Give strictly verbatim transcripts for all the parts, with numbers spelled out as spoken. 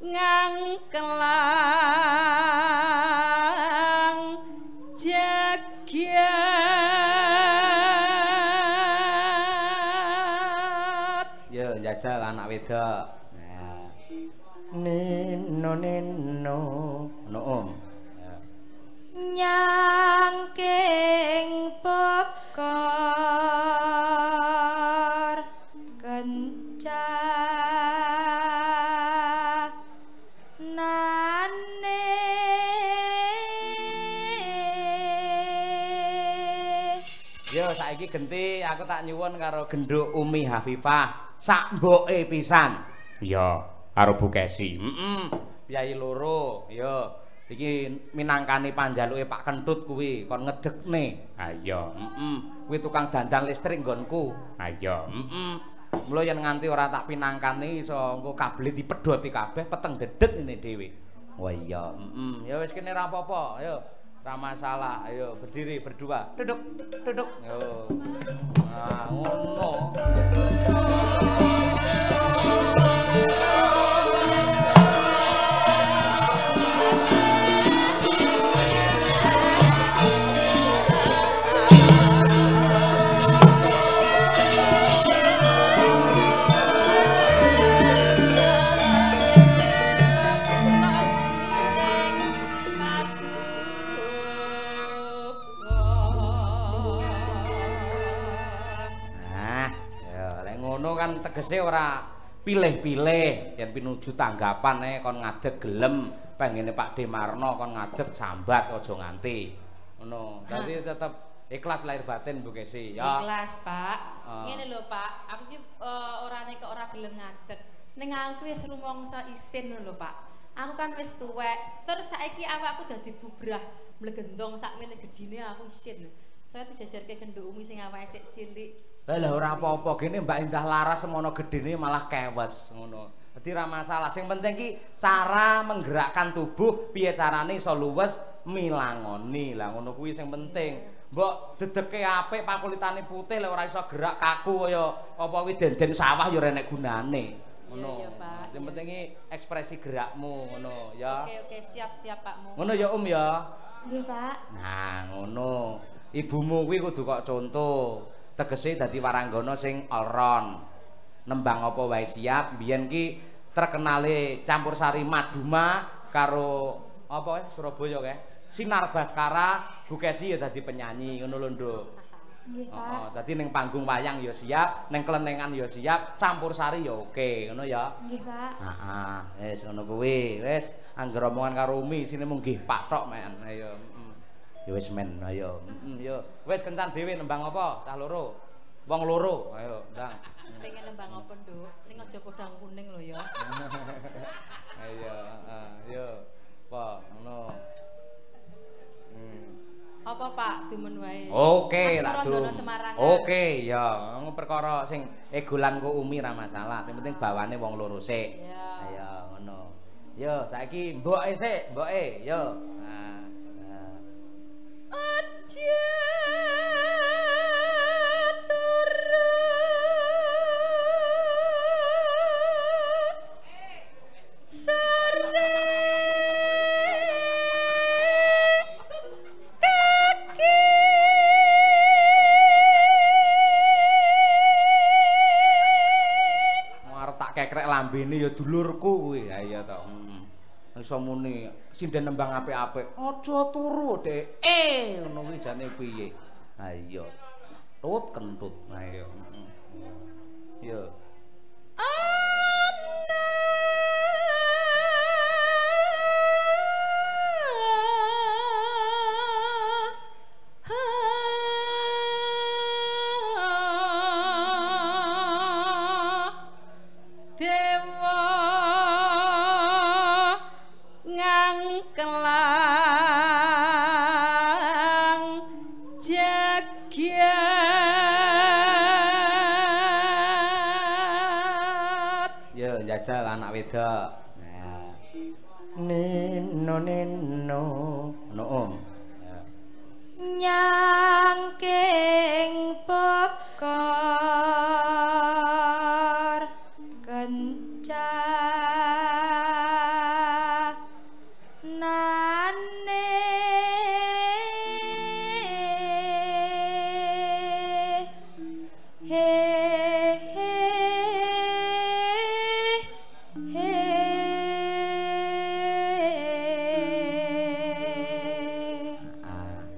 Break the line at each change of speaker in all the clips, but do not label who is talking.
ngangkelang jagat.
Yo njajal anak wedok. Nah. Nino nino no om.
Nyangking pekor kencanane.
Yo saiki genti aku tak nyuwun karo genduk Umi Hafifah sak mboke pisan. Yo karo Bu Kesi. Heeh. Piyai loro. Yo iki minangkani panjaluke Pak Kentut kuwi kon ngedekne. Ha iya, heeh. Kuwi tukang dandan listrik nggonku. Ha iya, heeh. Mula yen nganti ora tak pinangkani iso engko kabel dipedhoti kabeh peteng dedet ini dhewe. Wah iya, heeh. Ya wis kene ora apa-apa, ayo. Ora masalah. Ayo berdiri berdua. Duduk, duduk. Yo. Nah, ngono. Kan tegese ora pilih-pilih yen pinuju tanggapan eh kon ngadeg gelem pengene Pak Demarno kon ngadeg sambat aja nganti ngono. Dadi tetep ikhlas lahir batin Bu Kesi ya.
Ikhlas, Pak. Uh. Ngene lho, Pak. Aku ki uh, orane kok ora gelem ngadeg. Ning aku wis rumangsa isin lho, Pak. Aku kan wis tuwek. Terus saiki awakku dadi bubrah, mlegendong sakmene gedine aku isin lho. Saya dijajarke genduk Umi sing awake sik cilik.
Lah ora apa-apa gene Mbak Indah Laras semono gedene malah kewes ngono. Dadi ora masalah. Sing penting ki cara menggerakkan tubuh piye carane iso luwes milangoni. Lah ngono kuwi sing penting. Mbok dedeke apik pakulitane putih lek ora iso gerak kaku kaya apa kuwi den-den sawah ya ora enek gunane. Ngono.
Iya, Pak.
Sing penting ki ekspresi gerakmu ngono ya.
Oke oke siap-siap Pakmu.
Ngono ya Om ya.
Nggih, Pak.
Nah, ngono. Ibumu kuwi kudu kok contoh. Tegese dadi waranggana sing all-round. Nembang apa wae siap. Biyen ki terkenale campursari Maduma karo apa Surabaya kae. Sinar Baskara, Bu Kesi ya dadi penyanyi ngono lho, Nduk.
Nggih, Pak.
Heeh, dadi ning panggung wayang ya siap, ning klenengan ya siap, campursari ya oke, ngono ya.
Nggih, Pak.
Heeh, wis ngono kuwi. Wis angger omongan karo Umi sine mung nggih Pak tok men. Ayo. Ya wis men, ayo. Heeh, yo. Wis kencan dhewe nembang apa? Cah loro. Wong loro, ayo, ndang.
Pengen nembang apa, Nduk? Ning aja podang kuning lho ya.
Ayo, heeh, yo. Apa ngono. Hmm.
Apa Pak demen wae?
Oke,
lah
Dum.
Semarangan.
Oke, ya. Perkara sing egolanku Umi ra masalah. Sing penting bawane wong loro sik.
Iya.
Ayo ngono. Yo, saiki mboke sik, mboke. Yo. Nah.
Aja
kekrek lambene ya dulurku kuwi. Ha iya to. Heeh. Iso muni sinden nembang apik-apik. Aja turu, Dek. Eh, ngono kuwi jane piye? Ha iya. Tut kentut. Ha iya. Heeh. Yo. Jajal anak wedok. Nah. Nino nino no om.
Nyangking pekor kencan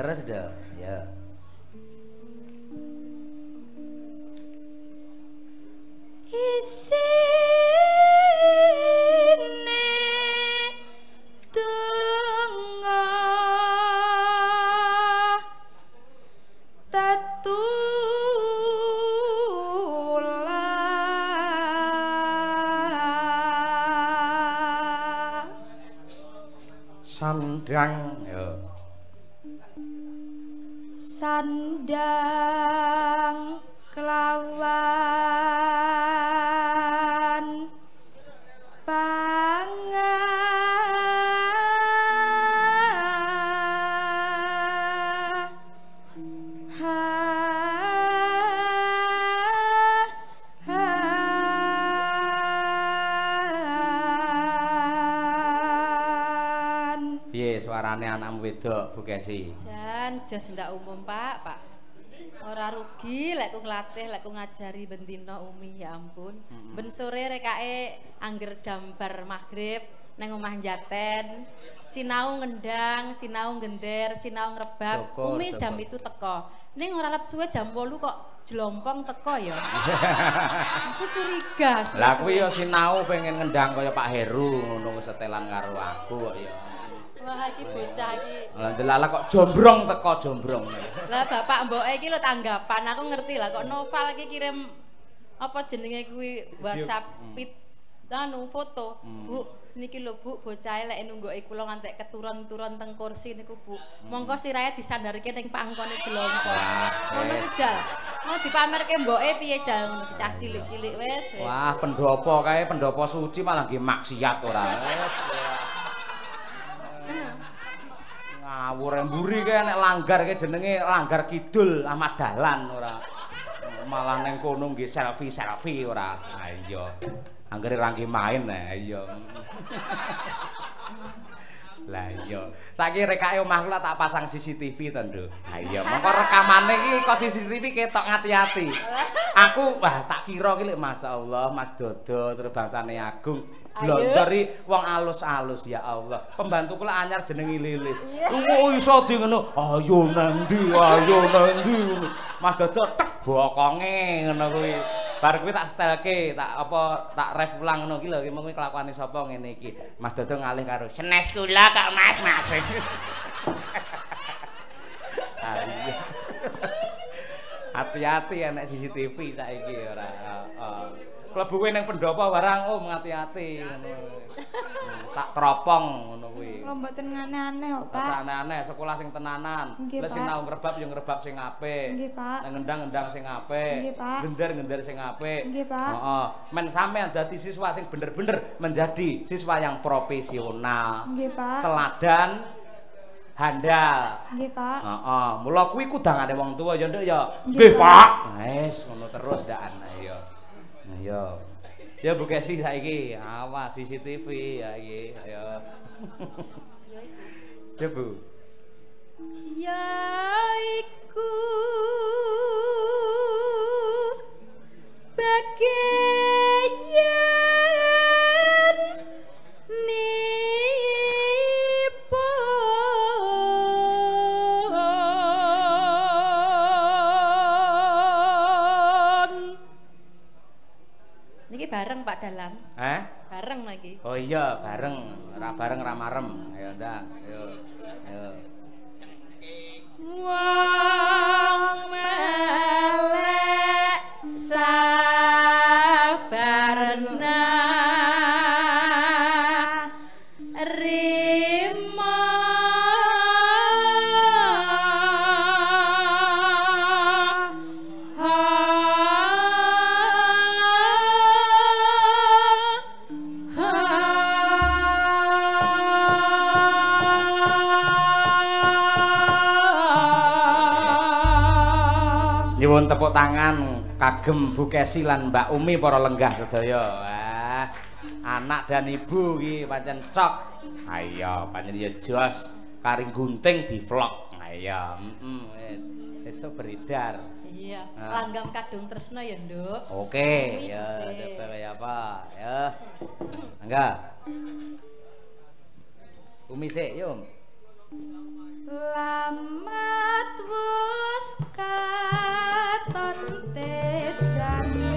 Terus do, ya.
Isine tengah tetulah
sandang ya.
Sandang kelawan pangan.
Piye suarane anakmu wedok Bu Kesi?
Jan jos ndak umum Pak, Pak. Ora rugi lek ku nglatih, lek ku ngajari bendina Umi ya ampun. Mm-hmm. Ben sore rekake angger jam bar magrib nang omah Jaten. Sinau ngendang, sinau gender, sinau ngrebab. Syukur, Umi syukur. Jam itu teko. Ning ora let suwe jam wolu kok jelompong teko ya. Aku curiga sih.
Lah kuwi ya sinau pengen ngendang kaya Pak Heru ngono setelan karo aku kok ya.
Wah iki bocah iki.
Lah delala kok jombrong teko jombrong.
Lah bapak mboke iki lho tanggapan aku ngerti lah kok Noval iki kirim apa jenenge kuwi WhatsApp pit anu foto. Hmm. Bu, niki lho Bu bocah lek nunggoki kula ngantek keturun-turun teng kursi niku Bu. Hmm. Mongko sirahe disandarke ning pangkone jelompo. Ngono ki Jal. Mau dipamerke mboke piye Jal ngono cah cilik-cilik wis wis.
Wah, pendopo kae pendopo suci malah nggih maksiat ora. Wis. Ngawur mburi kae nek langgar kae jenenge langgar kidul Ahmad Dahlan ora. Malah neng kono nggih selfie-selfie ora. Ha iya. Anggere ra nggih main ha iya. Lah iya. Saiki rekake omahku lah tak pasang C C T V to, Nduk. Ha iya, mongko rekamane iki kok C C T V ketok ngati-ati. Aku wah tak kira iki lek masyaallah Mas Dodo terus bangsane Agung. Blondori wong alus-alus ya Allah. Pembantu kula anyar jenenge Lilis. Oh iso di ngono. Ayo nang ndi? Ayo nang ndi? Mas Dodo tek bokonge ngono kuwi. Bar kuwi tak stelke, tak apa tak ref ulang ngono iki lho, iki mung kelakuane sapa ngene iki. Mas Dodo ngalih karo senes kula kok Mas Mas. Ayo. Hati-hati enek C C T V saiki ora. Heeh. Klebu kowe ning pendopo barang om hati-hati ngono. Tak teropong ngono kuwi.
Kula mboten aneh-aneh kok, Pak.
Aneh-aneh, sekolah sing tenanan. Lah sing tau ngrebab ya ngrebab sing apik.
Nggih, Pak.
Nang ngendang-ngendang sing apik.
Nggih, Pak.
Gender-gender sing apik.
Nggih, Pak.
Heeh. Men sampean dadi siswa sing bener-bener menjadi siswa yang profesional.
Nggih, Pak.
Teladan handal.
Nggih, Pak.
Heeh. Mula kuwi kudangane wong tuwa ya, Nduk ya. Nggih, Pak. Wis ngono terus ndak ayo. Ayo. Ya Bu Kesi saiki, awas C C T V ya iki, ayo. Ya Bu.
Ya iku bagaian nipun. Niki bareng Pak Dalam.
Eh?
Bareng lagi.
Oh iya, bareng. Ra bareng ra marem. Ayo ndak. Ayo. Ayo.
Wong melek sabarna rima
Nyuwun tepuk tangan kagem Bu Kesi lan Mbak Umi para lenggah sedaya. Wah, anak dan ibu iki pancen cok. Ayo, pancen ya jos kari gunting di vlog. Ayo, heeh wis. Esuk beredar.
Iya, langgam kadung tresno ya, Nduk.
Oke, ya ya apa? Ya. Enggak. Umi sik, yuk.
Lamat wis katon tejane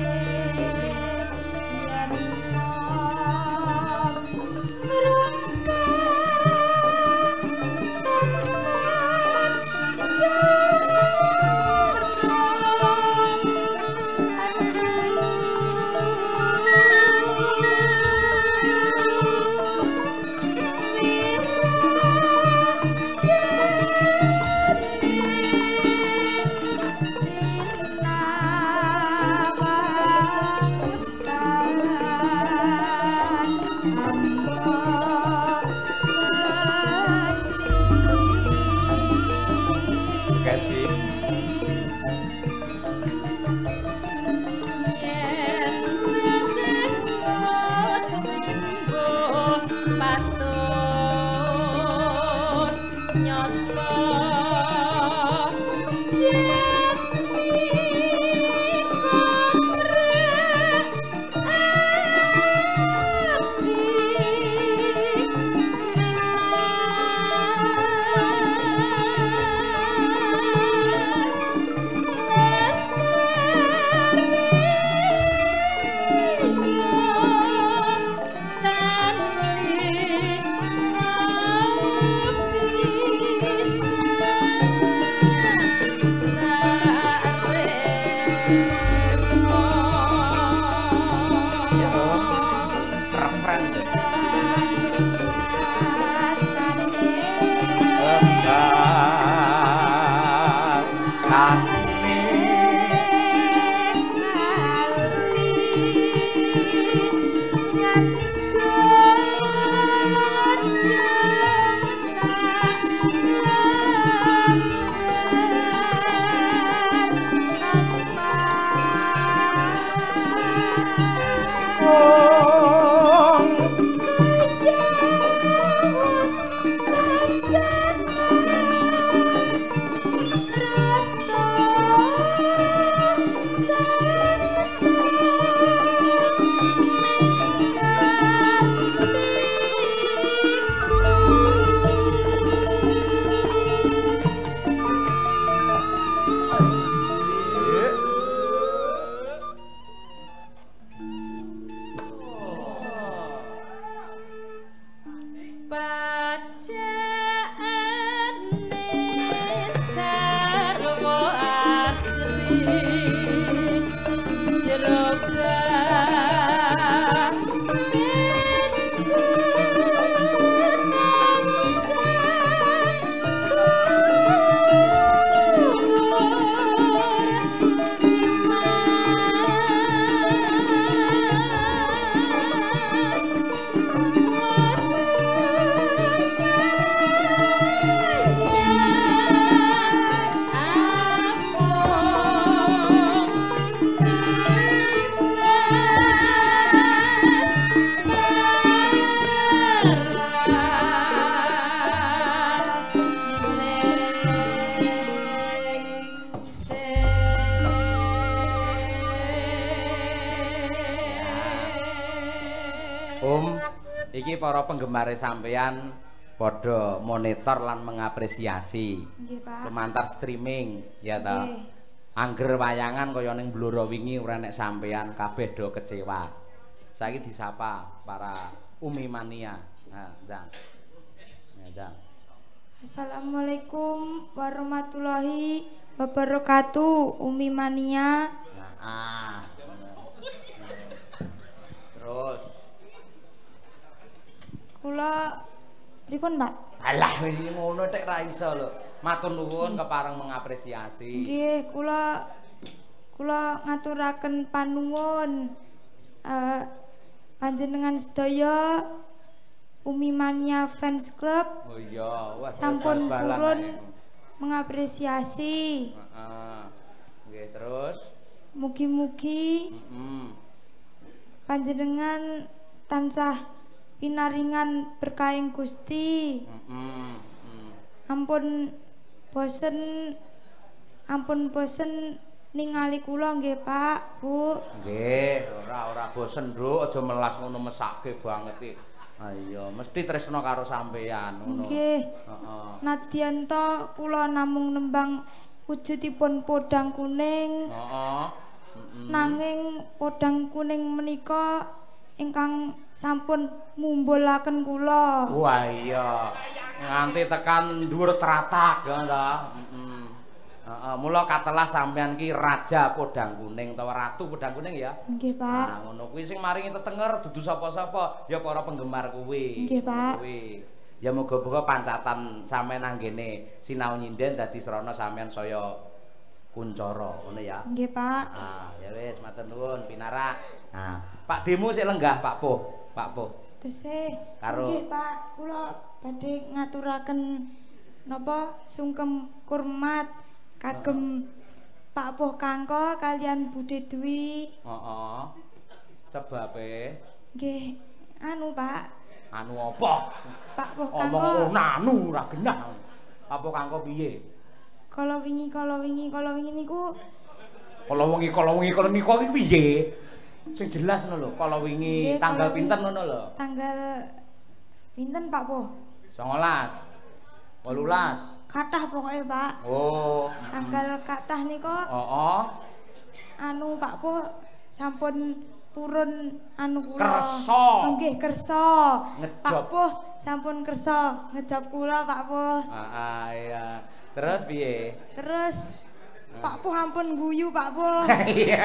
yen
para penggemar sampean padha monitor lan mengapresiasi.
Nggih, Pak.
Lumantar streaming ya ta. Angger wayangan kaya ning Blora wingi ora nek sampean kabeh do kecewa. Saiki disapa para Umi Mania. Nah, Ndang. Ya, Ndang.
Assalamualaikum warahmatullahi wabarakatuh, Umi Mania.
Nah, ah. Terus
kula pripun, Mbak?
Alah wis ngono tek ra iso lho. Matur nuwun kepareng mengapresiasi.
Nggih, kula kula ngaturaken panuwun uh, panjenengan sedaya Umi Mania Fans Club.
Oh iya, wah
sampun purun mengapresiasi.
Heeh. Nggih, terus
mugi-mugi
heeh.
Panjenengan tansah pinaringan berkahing Gusti.
Heeh.
Ampun bosen ampun bosen ningali kula nggih Pak, Bu.
Nggih, ora ora bosen, Nduk, aja melas ngono mesake banget iki. Ayo, mesti tresno karo sampean ngono.
Nggih.
Heeh.
Nadyan to kula namung nembang wujudipun podang kuning.
Heeh.
Nanging podang kuning menika ingkang sampun mumbulaken kula.
Wah iya. Nganti tekan dhuwur tratak ya ta. Heeh. Heeh, mula katelas sampean ki raja podang kuning utawa ratu podang kuning ya.
Nggih, Pak.
Nah, ngono kuwi sing maringi tetenger dudu sapa-sapa, ya para penggemar kuwi.
Nggih, Pak.
Kuwi. Ya muga-muga pancatan sampean anggene sinau nyinden dadi srana sampean saya kuncara ngono ya.
Nggih, Pak.
Ah, ya wis matur nuwun pinarak. Nah, Pak Demu sik lenggah Pak Puh, Pak Puh.
Tesih.
Karo
Nggih, Pak, kula badhe ngaturaken napa sungkem kurmat kagem Pak Puh Kangko kalian Bude Dwi.
Heeh. Sebabe
Nggih, anu Pak.
anu apa?
Pak Puh
Omong
Kangko.
anu ora genah. Apa Kangko piye?
Kala wingi kala wingi kala wingi niku
Kala wengi kala wengi kala niku iki piye? Sing jelas ngono lho, kala wingi
Nggih,
tanggal
kala
pinten
wingi.
ngono lho.
Tanggal pinten Pak Puh?
songolas, wolulas.
Kathah pokoke Pak.
Oh.
Tanggal kathah nika
Heeh.
anu Pak Puh sampun purun anu kula.
Kersa.
Nggih kersa.
Ngejop.
Pak Puh sampun kersa ngejop kula Pak Puh.
Heeh, iya. Terus piye?
Terus Pak Puh ampun guyu Pak Puh.
Iya.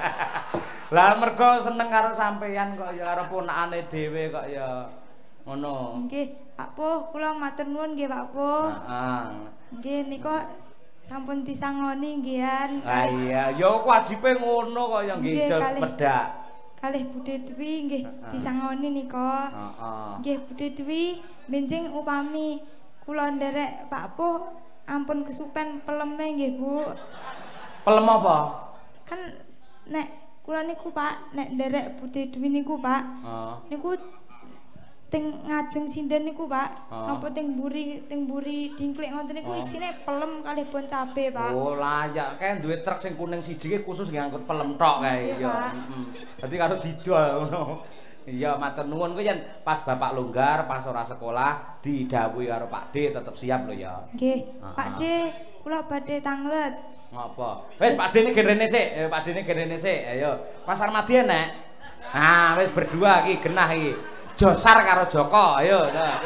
Lah mergo seneng karo sampeyan kok ya karo ponakane dhewe kok ya ngono.
Nggih Pak Puh kula matur nuwun nggih Pak Puh.
Heeh.
Nggih nika sampun disangoni nggih.
Ah iya, ya wajibe ngono kok ya nggih
Nggih,
jel
kalih.
pedak.
Kalih Bude Dwi nggih disangoni nika.
Heeh.
Nggih Bude Dwi benjing upami kula nderek Pak Puh ampun kesupen peleme nggih Bu.
Pelem apa?
Kan nek kula niku Pak nek nderek Bude Dwi niku Pak
Heeh.
niku ting ngajeng sinden niku Pak
Oh.
napa ting mburi ting mburi dingklik ngoten niku
Oh.
isine pelem kalih bon cabe Pak.
Oh layak kae duwe truk sing kuning siji ki khusus ngangkut pelem tok kae
Iya,
ya.
Pak.
Heeh. Dadi karo didol ngono. Iya matur nuwun kuwi yen pas Bapak longgar pas ora sekolah didhawuhi karo Pak D tetep siap lho ya.
Nggih,
Ah,
Pak
ah.
D kula badhe tanglet.
Ngapa? Wis Pak D ne gerene sik, eh Pak D ne gerene sik. Ayo. Mas Armadi enek. Nah, wis berdua iki genah iki. Josar karo Joko, ayo. Nah.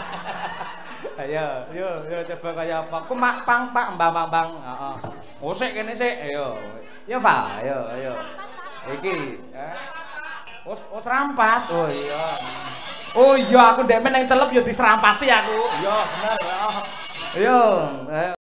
Ayo, yo yo coba kaya apa? Ku mak pang pak mbang mbang bang. Heeh. Oh sik kene sik, ayo. Ya Pak, ayo ayo. Iki, eh. Wis wis rampat. Oh iya. Oh iya aku ndek meneng celep ya diserampati aku. Iya bener. Ayo. Ayo.